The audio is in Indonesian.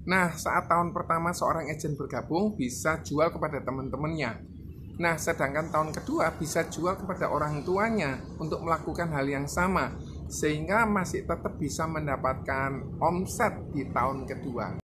Nah, saat tahun pertama seorang agent bergabung bisa jual kepada teman-temannya. Nah, sedangkan tahun kedua bisa jual kepada orang tuanya untuk melakukan hal yang sama, sehingga masih tetap bisa mendapatkan omset di tahun kedua.